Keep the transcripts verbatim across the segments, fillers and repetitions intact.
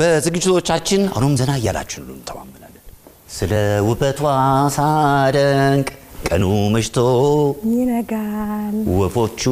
በዝግጅቶቻችን አሁንም ዘና ያላችሁ ነው ተማመናለን ስለውበትዎ ሳደንቅ ቀኑ መሽቶ ይነጋል ወፎቹ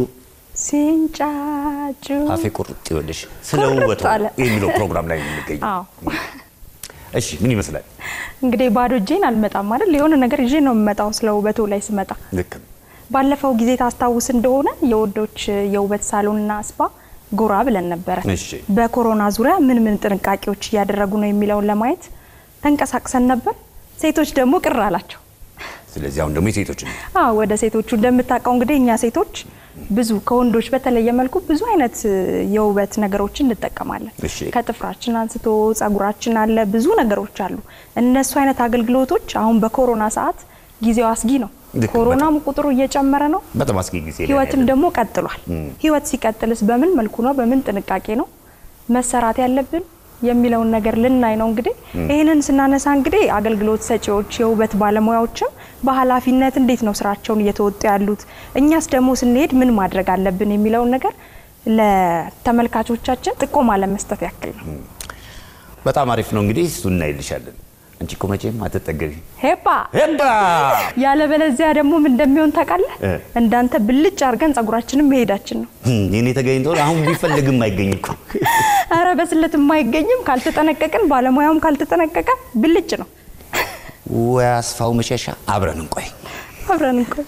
ሲንጫጩ አፌ ቁርጥ ይወልሽ ስለውበትዎ የሚለው ፕሮግራም ላይ እንገኝ አዎ እሺ ምን ይመስላል እንግዲህ ባዶ ጄን አልመጣም አይደል የሆነ ነገር ይዤ ነው የምመጣው ስለውበትዎ ላይ ስመጣ ልክ ባለፈው ጊዜ ታስታውስ እንደሆነ የወዶች የውበት ሳሎንና ስፓ ጎራ ብለን ነበር በኮሮና ዙሪያ ምን ምን ጥንቃቄዎች ያደረጉ ነው የሚለው ለማየት ተንቀሳቅሰን ነበር ሴቶች ደግሞ ቅር አላቸው ስለዚህ አሁን ደግሞ ሴቶች አዎ ወደ ሴቶቹ እንደምታቀው እንግዲህ እኛ ሴቶች ብዙ ከወንዶች በተለየ መልኩ ብዙ አይነት የውበት ነገሮችን እንጠቀማለን ከጥፍራችን አንስቶ ጸጉራችን አለ ብዙ ነገሮች አሉ እነሱ አይነት አገልግሎቶች አሁን በኮሮና ሰዓት ጊዜው አስጊ ነው ኮሮናም ቁጥሩ እየጨመረ ነው በጣም አስጊ ጊዜ ላይ ህይወትም ደግሞ ቀጥሏል ህይወት ሲቀጥልስ በምን መልኩ ነው በምን ጥንቃቄ ነው መሰራት ያለብን የሚለው ነገር ልናይ ነው እንግዲህ ይሄንን ስናነሳ እንግዲህ አገልግሎት ሰጪዎች የውበት ባለሙያዎችም በኃላፊነት እንዴት ነው ስራቸውን እየተወጡ ያሉት እኛስ ደግሞ ስንሄድ ምን ማድረግ አለብን የሚለው ነገር ለተመልካቾቻችን ጥቆማ ለመስጠት ያክል ነው በጣም አሪፍ ነው እንግዲህ እሱን እናይልሻለን አንቺ ኮመቼም አትጠገቢ ሄባ ሄባ ያለ በለዚያ ደግሞ ምን እንደሚሆን ታውቃለህ እንዳንተ ብልጭ አርገን ጸጉራችንን መሄዳችን ነው የኔ ተገኝቶ አሁን ቢፈልግም አይገኝ እኮ አረ በስለትም አይገኝም ካልተጠነቀቀን ባለሙያውም ካልተጠነቀቀ ብልጭ ነው ወያስፋው መሸሻ አብረን እንቆይ አብረን እንቆይ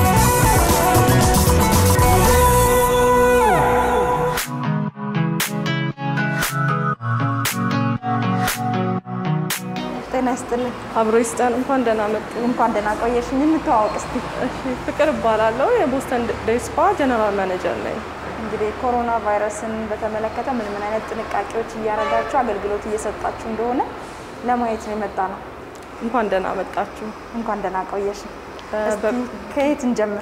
ተናስተልን አብሮ ይስጣን እንኳን ደህና መጡ እንኳን ደህና ቆየሽኝ እንተዋወቅ እስቲ እሺ ፍቅር ባላለው የቦስተን ዴስፓ ጀነራል ማኔጀር ነኝ እንግዲህ ኮሮና ቫይረስን በተመለከተ ምን ምን አይነት ጥንቃቄዎች እያረጋችሁ አገልግሎት እየሰጣችሁ እንደሆነ ለማየት ነው የመጣ ነው እንኳን ደህና መጣችሁ እንኳን ደህና ቆየሽኝ ከየት እንጀምር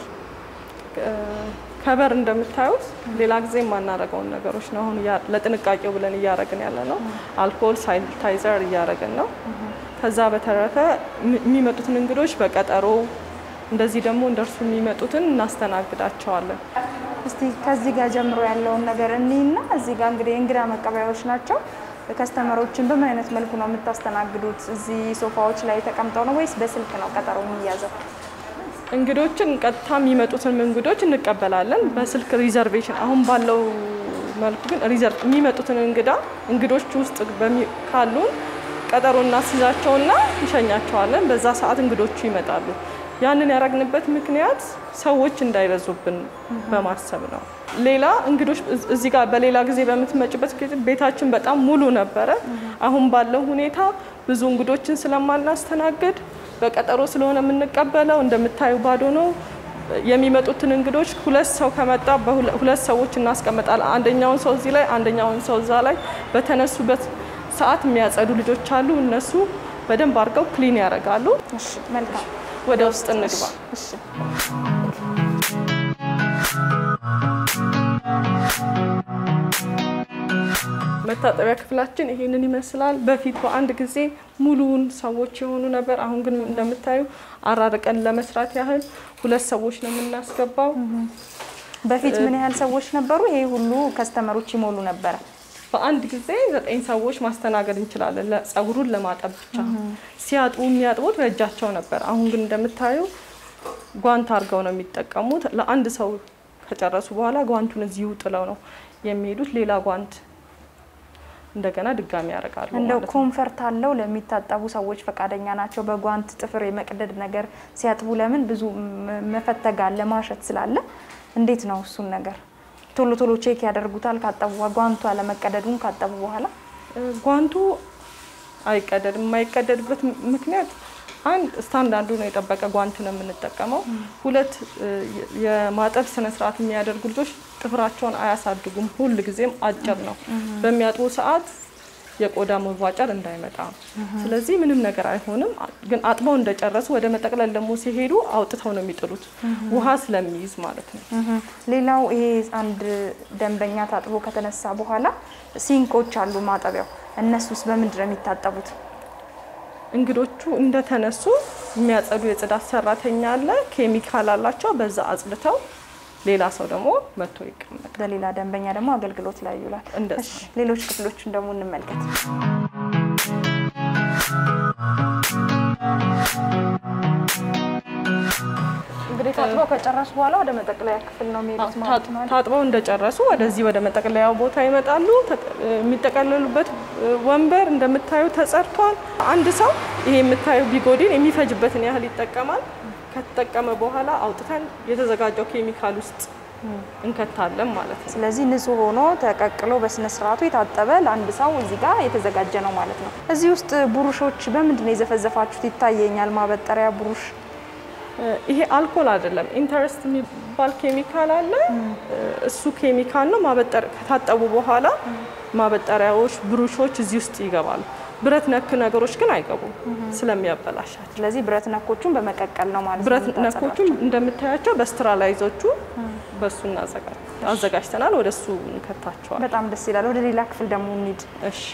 ከበር እንደምታዩት ሌላ ጊዜ ማናረጋው ነገሮች ነው አሁን ለጥንቃቄው ብለን ያያረግን ያለ ነው አልኮል ሳኒታይዘር ያያረግን ነው ከዛ በተረፈ የሚመጡትን እንግዶች በቀጠሮ እንደዚህ ደግሞ እንደርሱ የሚመጡትን እናስተናግዳቸዋለን እስቲ ከዚህ ጋር ጀምሮ ያለው ነገር እኒና እዚህ ጋር እንግዲህ እንግዳ መቀበያዎች ናቸው ከስተመሮችን በምን አይነት መልኩ ነው የምታስተናግዱት እዚህ ሶፋዎች ላይ ተቀምጠው ነው ወይስ በስልክ ነው ቀጠሮ የሚያዘው እንግዶችን ቀጥታ የሚመጡትን እንግዶች እንቀበላለን በስልክ ሪዘርቬሽን አሁን ባለው መልኩ ግን ሪዘርቭ የሚመጡትን እንግዳ እንግዶች ውስጥ ካሉ ቀጠሮና ሲዛቸውና ይሸኛቸዋለን በዛ ሰዓት እንግዶቹ ይመጣሉ ያንን ያረግንበት ምክንያት ሰዎች እንዳይበዙብን በማሰብ ነው ሌላ እንግዶች እዚህ ጋር በሌላ ጊዜ በመትመጭበት ቤታችን በጣም ሙሉ ነበር አሁን ባለው ሁኔታ ብዙ እንግዶችን ስለማናስተናግድ በቀጠሮ ስለሆነ የምንቀበለው እንደምታዩ ባዶ ነው የሚመጡትን እንግዶች ሁለት ሰው ከመጣ በሁለት ሰዎች እናስቀምጣለን አንደኛውን ሰው እዚህ ላይ አንደኛውን ሰው እዛ ላይ በተነሱበት ሰዓት የሚያጸዱ ልጆች አሉ እነሱ በደንብ አርገው ክሊን ያረጋሉ እሺ መልካም ወደ ውስጥ እንግባ እሺ መታጠቢያ ክፍላችን ይሄንን ይመስላል በፊት በአንድ ጊዜ ሙሉውን ሰዎች የሆኑ ነበር አሁን ግን እንደምታዩ አራርቀን ለመስራት ያህል ሁለት ሰዎች ነው የምናስገባው በፊት ምን ያህል ሰዎች ነበሩ ይሄ ሁሉ ከስተመሮች ይሞሉ ነበር በአንድ ጊዜ ዘጠኝ ሰዎች ማስተናገድ እንችላለን ለጸጉሩን ለማጠብ ብቻ ሲያጥቡ የሚያጥቡት በእጃቸው ነበር አሁን ግን እንደምታዩ ጓንት አርገው ነው የሚጠቀሙት ለአንድ ሰው ከጨረሱ በኋላ ጓንቱን እዚሁ ጥለው ነው የሚሄዱት ሌላ ጓንት እንደገና ድጋሚ ያረጋሉ እንደው ኮምፈርት አለው ለሚታጠቡ ሰዎች ፈቃደኛ ናቸው በጓንት ጥፍር የመቀደድ ነገር ሲያጥቡ ለምን ብዙ መፈተጋ ለማሸት ስላለ እንዴት ነው እሱን ነገር ቶሎ ቶሎ ቼክ ያደርጉታል ካጠቡ ጓንቱ አለመቀደዱን ካጠቡ በኋላ ጓንቱ አይቀደድም የማይቀደድበት ምክንያት አንድ ስታንዳርዱ ነው የጠበቀ ጓንት ነው የምንጠቀመው ሁለት የማጠብ ስነ ስርዓት የሚያደርጉ ልጆች ጥፍራቸውን አያሳድጉም ሁሉ ጊዜም አጭር ነው በሚያጥቡ ሰዓት የቆዳ መዋጨር እንዳይመጣ ስለዚህ ምንም ነገር አይሆንም ግን አጥበው እንደጨረሱ ወደ መጠቅለል ደግሞ ሲሄዱ አውጥተው ነው የሚጥሉት ውሃ ስለሚይዝ ማለት ነው ሌላው ይሄ አንድ ደንበኛ ታጥቦ ከተነሳ በኋላ ሲንኮች አሉ ማጠቢያው እነሱስ በመንድር የሚታጠቡት እንግዶቹ እንደተነሱ የሚያጸዱ የጽዳት ሰራተኛ አለ ኬሚካል አላቸው በዛ አጽድተው ሌላ ሰው ደግሞ መጥቶ ይቀመጣል ለሌላ ደንበኛ ደግሞ አገልግሎት ላይ ይውላል እሺ ሌሎች ክፍሎችን ደግሞ እንመልከት እንግዲህ ታጥበው ከጨረሱ በኋላ ወደ መጠቅለያ ክፍል ነው የሚሄዱት ማለት ነው ታጥበው እንደጨረሱ ወደዚህ ወደ መጠቅለያው ቦታ ይመጣሉ የሚጠቀለሉበት ወንበር እንደምታዩ ተሰርቷል አንድ ሰው ይሄ የምታዩ ቢጎዲን የሚፈጅበትን ያህል ይጠቀማል ከተጠቀመ በኋላ አውጥተን የተዘጋጀው ኬሚካል ውስጥ እንከታለን ማለት ነው ስለዚህ ንጹህ ሆኖ ተቀቅሎ በስነ ስርዓቱ የታጠበ ለአንድ ሰው እዚህ ጋር የተዘጋጀ ነው ማለት ነው እዚህ ውስጥ ብሩሾች በመንድነው የዘፈዘፋችሁት ይታየኛል ማበጠሪያ ብሩሽ ይሄ አልኮል አይደለም ኢንተረስት የሚባል ኬሚካል አለ እሱ ኬሚካል ነው ማበጠር ከታጠቡ በኋላ ማበጠሪያዎች ብሩሾች እዚህ ውስጥ ይገባሉ ብረት ነክ ነገሮች ግን አይገቡም ስለሚያበላሻቸው ስለዚህ ብረት ነኮቹን በመቀቀል ነው ማለት ነው ብረት ነኮቹን እንደምታያቸው በስትራላይዞቹ በሱና አዘጋጅ አዘጋጅተናል ወደሱ እንከታቸዋል በጣም ደስ ይላል ወደ ሌላ ክፍል ደግሞ እንሂድ እሺ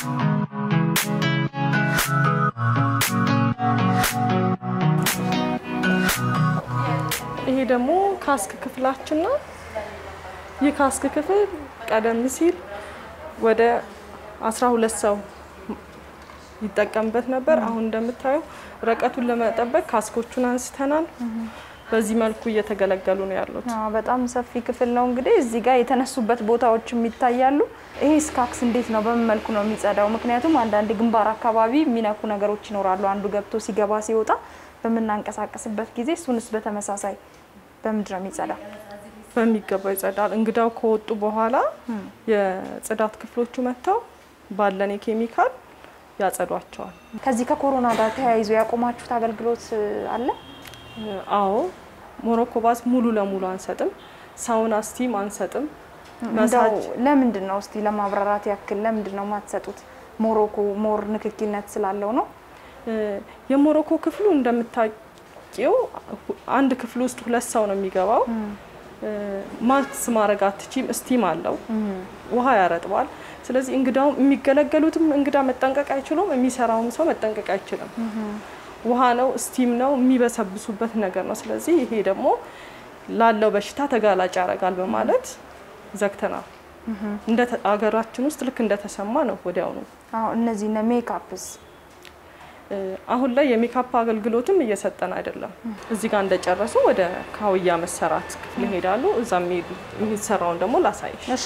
ይሄ ደግሞ ካስክ ክፍላችን ነው የካስክ ክፍል ቀደም ሲል ወደ አስራ ሁለት ሰው ይጠቀምበት ነበር አሁን እንደምታዩ ረቀቱን ለመጠበቅ ካስኮቹን አንስተናል በዚህ መልኩ እየተገለገሉ ነው ያሉት አዎ በጣም ሰፊ ክፍል ነው እንግዲህ እዚህ ጋር የተነሱበት ቦታዎችም ይታያሉ ይሄ ስካክስ እንዴት ነው በምን መልኩ ነው የሚጸዳው ምክንያቱም አንዳንድ ግንባር አካባቢ የሚነኩ ነገሮች ይኖራሉ አንዱ ገብቶ ሲገባ ሲወጣ በመናንቀሳቀስበት ጊዜ እሱንስ በተመሳሳይ በምንድን ነው የሚጸዳው በሚገባው ይጸዳል እንግዳው ከወጡ በኋላ የጽዳት ክፍሎቹ መተው ባለኔ ኬሚካል ያጸዷቸዋል ከዚህ ከኮሮና ጋር ተያይዞ ያቆማችሁት አገልግሎት አለ አዎ ሞሮኮ ባስ ሙሉ ለሙሉ አንሰጥም ሳውና ስቲም አንሰጥም መሳጅ ለምንድን ነው እስቲ ለማብራራት ያክል ለምንድን ነው ማትሰጡት ሞሮኮ ሞር ንክኪነት ስላለው ነው የሞሮኮ ክፍሉ እንደምታውቂው አንድ ክፍል ውስጥ ሁለት ሰው ነው የሚገባው ማክስ ማረጋት ቲም ስቲም አለው ውሃ ያረጥባል ስለዚህ እንግዳው የሚገለገሉትም እንግዳ መጠንቀቅ አይችሉም የሚሰራውም ሰው መጠንቀቅ አይችልም ውሃ ነው ስቲም ነው የሚበሰብሱበት ነገር ነው ስለዚህ ይሄ ደግሞ ላለው በሽታ ተጋላጭ ያረጋል በማለት ዘግተናል እንደ አገራችን ውስጥ ልክ እንደተሰማ ነው ወዲያው ነው አዎ እነዚህ ነው ሜካፕስ አሁን ላይ የሜካፕ አገልግሎትም እየሰጠን አይደለም እዚህ ጋር እንደጨረሱ ወደ ካውያ መሰራት ክፍል ሄዳሉ እዛም የሚሰራውን ደግሞ ላሳይሽ እሺ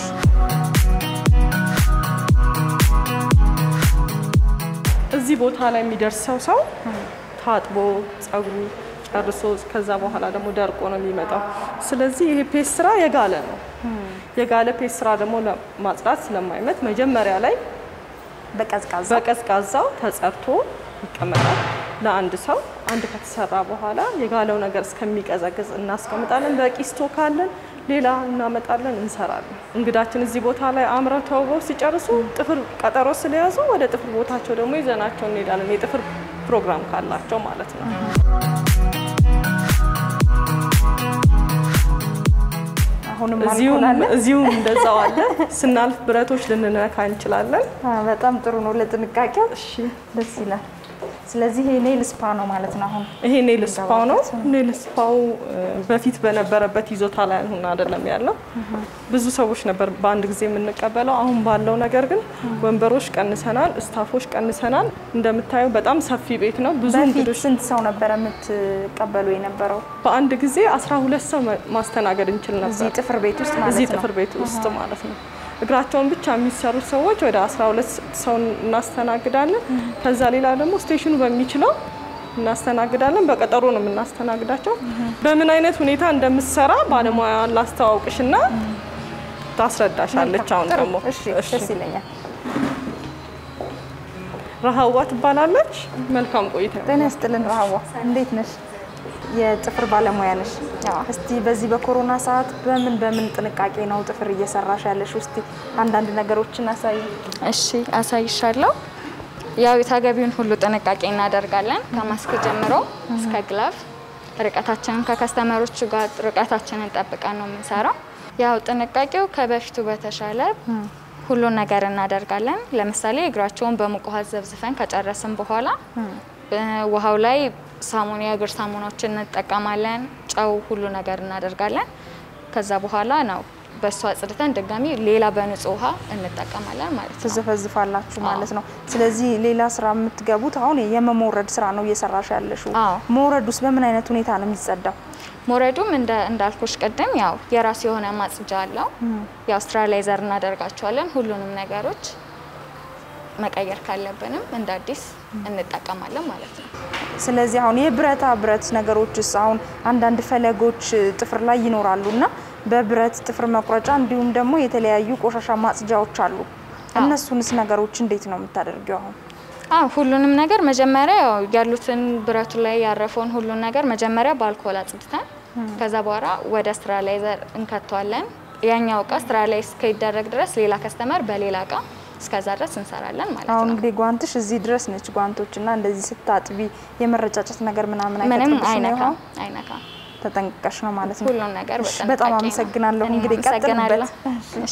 እዚህ ቦታ ላይ የሚደርሰው ሰው ታጥቦ ጸጉሩ ጨርሶ ከዛ በኋላ ደግሞ ደርቆ ነው የሚመጣው ስለዚህ ይሄ ፔስትራ የጋለ ነው የጋለ ፔስትራ ደግሞ ለማጽዳት ስለማይመት መጀመሪያ ላይ በቀዝቃዛ በቀዝቃዛው ተጸርቶ ይቀመጣል ለአንድ ሰው አንድ ከተሰራ በኋላ የጋለው ነገር እስከሚቀዘቅዝ እናስቀምጣለን በቂ ስቶክ አለን ሌላ እናመጣለን እንሰራለን እንግዳችን እዚህ ቦታ ላይ አምረው ተውበው ሲጨርሱ ጥፍር ቀጠሮ ስለያዙ ወደ ጥፍር ቦታቸው ደግሞ ይዘናቸው እንሄዳለን የጥፍር ፕሮግራም ካላቸው ማለት ነው አሁንም እዚሁም እዚሁም እንደዛው አለ ስናልፍ ብረቶች ልንነካ እንችላለን በጣም ጥሩ ነው ለጥንቃቄው እሺ ደስ ይላል ስለዚህ ይሄ ኔል ስፓ ነው ማለት ነው አሁን ይሄ ኔል ስፓ ነው ኔል ስፓው በፊት በነበረበት ይዞታ ላይ ሆነ አይደለም ያለው ብዙ ሰዎች ነበር በአንድ ጊዜ የምንቀበለው አሁን ባለው ነገር ግን ወንበሮች ቀንሰናል ስታፎች ቀንሰናል እንደምታዩ በጣም ሰፊ ቤት ነው ብዙ እንግዶች ስንት ሰው ነበር የምትቀበሉ የነበረው በአንድ ጊዜ አስራ ሁለት ሰው ማስተናገድ እንችል ነበር እዚህ ጥፍር ቤት ውስጥ ማለት ነው እዚህ ጥፍር ቤት ውስጥ ማለት ነው እግራቸውን ብቻ የሚሰሩ ሰዎች ወደ አስራ ሁለት ሰው እናስተናግዳለን ከዛ ሌላ ደግሞ ስቴሽኑ በሚችለው እናስተናግዳለን በቀጠሮ ነው የምናስተናግዳቸው በምን አይነት ሁኔታ እንደምትሰራ ባለሙያዋን ላስተዋውቅሽና ታስረዳሻለች አሁን ደግሞ እሺ ደስ ይለኛል ረሃዋ ትባላለች መልካም ቆይታ ጤና ይስጥልን ረሃዋ እንዴት ነሽ የጥፍር ባለሙያ ነሽ እስቲ በዚህ በኮሮና ሰዓት በምን በምን ጥንቃቄ ነው ጥፍር እየሰራሽ ያለሽ እስቲ አንዳንድ ነገሮችን አሳይ እሺ አሳይሻለሁ ያው የታገቢውን ሁሉ ጥንቃቄ እናደርጋለን ከማስክ ጀምሮ እስከ ግላቭ ርቀታችንን ከከስተመሮች ጋር ርቀታችንን ጠብቀን ነው የምንሰራው ያው ጥንቃቄው ከበፊቱ በተሻለ ሁሉ ነገር እናደርጋለን ለምሳሌ እግራቸውን በሙቅ ውሃ ዘብዝፈን ከጨረስን በኋላ ውሃው ላይ ሳሙና የእግር ሳሙናዎችን እንጠቀማለን ጨው ሁሉ ነገር እናደርጋለን ከዛ በኋላ ነው በሷ ጽድተን ድጋሚ ሌላ በንጹህ ውሃ እንጠቀማለን ማለት ነው ተዘፈዝፋላችሁ ማለት ነው ስለዚህ ሌላ ስራ የምትገቡት አሁን የመሞረድ ስራ ነው እየሰራሽ ያለሽው ሞረዱስ በምን አይነት ሁኔታ ነው የሚጸዳው ሞረዱም እንደ እንዳልኩሽ ቀደም ያው የራስ የሆነ ማጽጃ አለው ያው ስትራላይዘር እናደርጋቸዋለን ሁሉንም ነገሮች መቀየር ካለብንም እንደ አዲስ እንጠቀማለን ማለት ነው ስለዚህ አሁን የብረታ ብረት ነገሮችስ አሁን አንድ አንድ ፈለጎች ጥፍር ላይ ይኖራሉና በብረት ጥፍር መቁረጫ እንዲሁም ደግሞ የተለያዩ ቆሻሻ ማጽጃዎች አሉ እነሱንስ ነገሮች እንዴት ነው የምታደርጊው አሁን አው ሁሉንም ነገር መጀመሪያ ያሉትን ብረቱ ላይ ያረፈውን ሁሉን ነገር መጀመሪያ በአልኮል አጽድተን ከዛ በኋላ ወደ ስትራላይዘር እንከተዋለን ያኛው ቃ ስትራላይዝ ከይደረግ ድረስ ሌላ ከስተመር በሌላ ቃ እስከዛ ድረስ እንሰራለን ማለት ነው አሁን እንግዲህ ጓንትሽ እዚህ ድረስ ነች ጓንቶችና እንደዚህ ስታጥቢ የመረጫጨት ነገር ምናምን አይተጥብሽ ነው አይነካ አይነካ ተጠንቀሽ ነው ማለት ነው ሁሉን ነገር በጣም በጣም አመሰግናለሁ እንግዲህ ቀጥልበት እሺ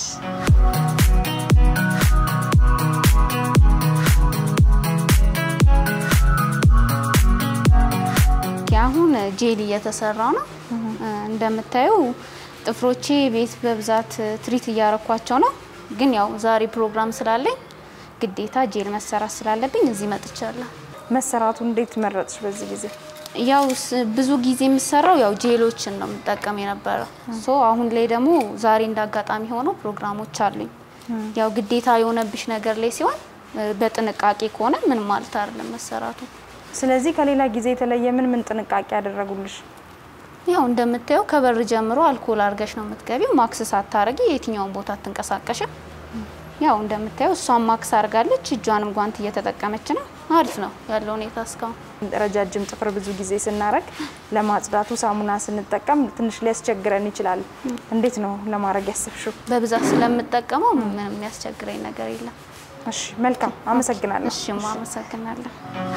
ያሁን ጄሊ እየተሰራ ነው እንደምታዩ ጥፍሮቼ ቤት በብዛት ትሪት እያረኳቸው ነው ግን ያው ዛሬ ፕሮግራም ስላለኝ ግዴታ ጄል መሰራት ስላለብኝ እዚህ መጥቻለሁ መሰራቱ እንዴት መረጥሽ በዚህ ጊዜ ያው ብዙ ጊዜ የሚሰራው ያው ጄሎችን ነው መጠቀም የነበረው ሶ አሁን ላይ ደግሞ ዛሬ እንዳጋጣሚ ሆኖ ፕሮግራሞች አሉኝ ያው ግዴታ የሆነብሽ ነገር ላይ ሲሆን በጥንቃቄ ከሆነ ምን ማለት አይደለም መሰራቱ ስለዚህ ከሌላ ጊዜ የተለየ ምን ምን ጥንቃቄ ያደረጉልሽ ያው እንደምታዩ ከበር ጀምሮ አልኮል አርገሽ ነው የምትገቢው ማክስ ሳታረጊ የትኛውን ቦታ ተንቀሳቀሽ ያው እንደምታዩ እሷን ማክስ አርጋለች እጇንም ጓንት እየተጠቀመች ነው አሪፍ ነው ያለው ሁኔታ እስካሁን ረጃጅም ጥፍር ብዙ ጊዜ ስናረግ ለማጽዳቱ ሳሙና ስንጠቀም ትንሽ ሊያስቸግረን ይችላል እንዴት ነው ለማረግ ያሰብሽው በብዛት ስለምጠቀመው ምንም የሚያስቸግረኝ ነገር የለም እሺ መልካም አመሰግናለሁ እሺ አመሰግናለሁ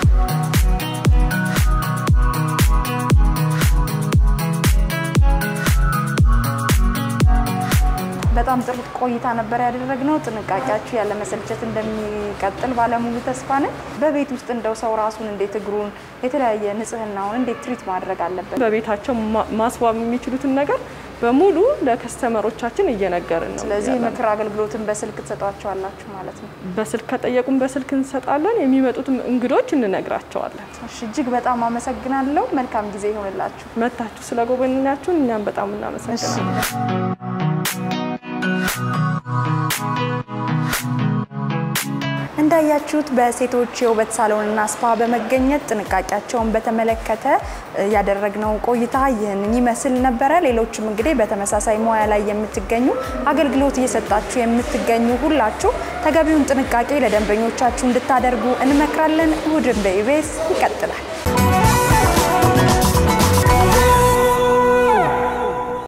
በጣም ጥሩ ቆይታ ነበር ያደረግነው ጥንቃቄያችሁ ያለ መሰልቸት እንደሚቀጥል ባለሙሉ ተስፋ ነን በቤት ውስጥ እንደው ሰው ራሱን እንዴት እግሩን የተለያየ ንጽህናውን እንዴት ትሪት ማድረግ አለበት በቤታቸው ማስዋብ የሚችሉትን ነገር በሙሉ ለከስተመሮቻችን እየነገርን ነው ስለዚህ ምክር አገልግሎትን በስልክ ተሰጣጣችኋላችሁ ማለት ነው በስልክ ከጠየቁን በስልክ እንሰጣለን የሚመጡት እንግዶች እንነግራቸዋለን እሺ እጅግ በጣም አመሰግናለሁ መልካም ጊዜ ይሁንላችሁ መታችሁ ስለጎበኛችሁ እኛም በጣም እናመሰግናለን እንዳያችሁት በሴቶች የውበት ሳሎንና ስፓ በመገኘት ጥንቃቄያቸውን በተመለከተ ያደረግነው ቆይታ ይህንን ይመስል ነበር ሌሎችም እንግዲህ በተመሳሳይ ሙያ ላይ የምትገኙ አገልግሎት እየሰጣችሁ የምትገኙ ሁላችሁ ተገቢውን ጥንቃቄ ለደንበኞቻችሁ እንድታደርጉ እንመክራለን እሁድን በኢቢኤስ ይቀጥላል